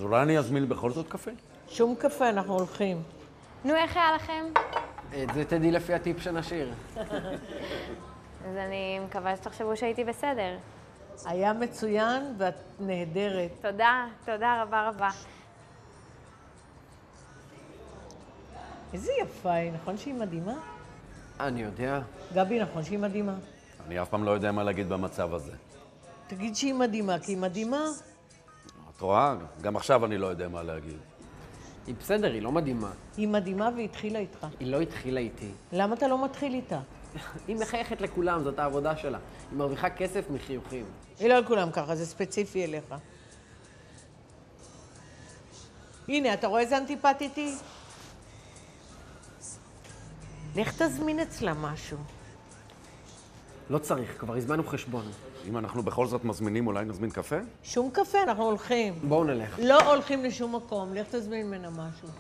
אולי אני אזמין בכל זאת קפה? שום קפה, אנחנו הולכים. נו, איך היה לכם? את זה תדעי לפי הטיפ שנשאיר. אז אני מקווה שתחשבו שהייתי בסדר. היה מצוין ואת נהדרת. תודה, תודה רבה רבה. איזה יפה היא, נכון שהיא מדהימה? אני יודע. גבי, נכון שהיא מדהימה? אני אף פעם לא יודע מה להגיד במצב הזה. תגיד שהיא מדהימה, כי היא מדהימה. את רואה? גם עכשיו אני לא יודע מה להגיד. היא בסדר, היא לא מדהימה. היא מדהימה והיא התחילה איתך. היא לא התחילה איתי. למה אתה לא מתחיל איתה? היא מחייכת לכולם, זאת העבודה שלה. היא מרוויחה כסף מחיוכים. היא לא על כולם ככה, זה ספציפי אליך. הנה, אתה רואה איזה אנטיפטית היא? לך תזמין אצלה משהו. לא צריך, כבר הזמנו חשבון. אם אנחנו בכל זאת מזמינים, אולי נזמין קפה? שום קפה, אנחנו הולכים. בואו נלך. לא הולכים לשום מקום, לך תזמין ממנה משהו.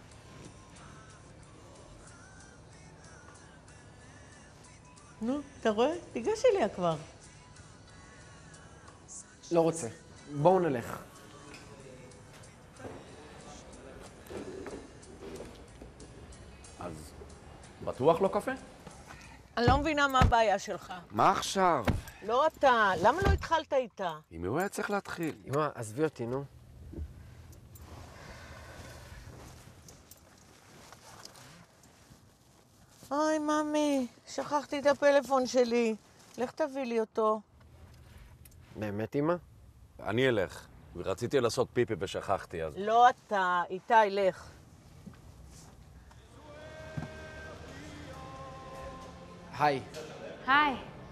נו, אתה רואה? תיגש אליה כבר. לא רוצה. בואו נלך. אז בטוח לא קפה? אני לא מבינה מה הבעיה שלך. מה עכשיו? לא אתה, למה לא התחלת איתה? עם מי הוא היה צריך להתחיל? אמא, עזבי אותי, נו. אוי, ממי, שכחתי את הפלאפון שלי. לך תביא לי אותו. באמת, אמא? אני אלך. ורציתי לעשות פיפי ושכחתי, אז... לא אתה, איתי, לך. היי. היי.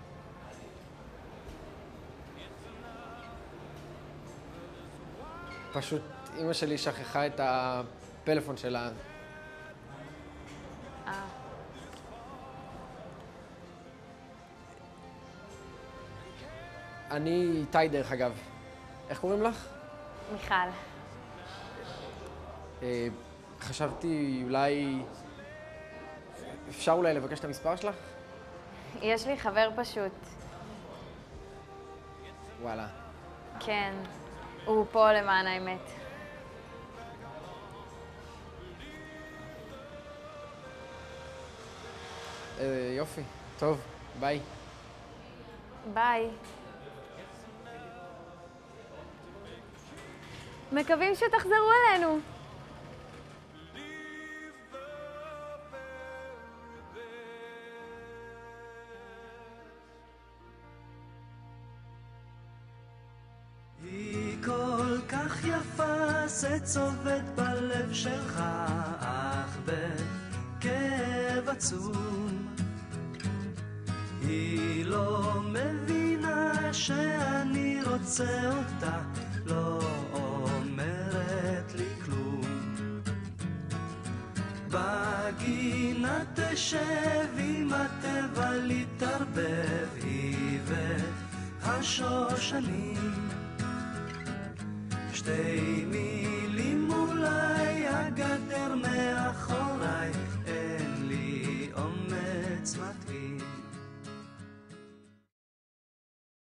פשוט אמא שלי שכחה את הפלאפון שלה. אני איתי דרך אגב. איך קוראים לך? מיכל. חשבתי אולי... אפשר אולי לבקש את המספר שלך? יש לי חבר פשוט. וואלה. כן, הוא פה למען האמת. יופי. טוב, ביי. ביי. מקווים שתחזרו אלינו. היא כל כך יפה, זה צובט בלב שלך, אך בכאב עצום. היא לא מבינה שאני רוצה אותה, לא אומרת לי כלום. בגינה תשב עם הטבע להתערבב, היא והשושנים, שתי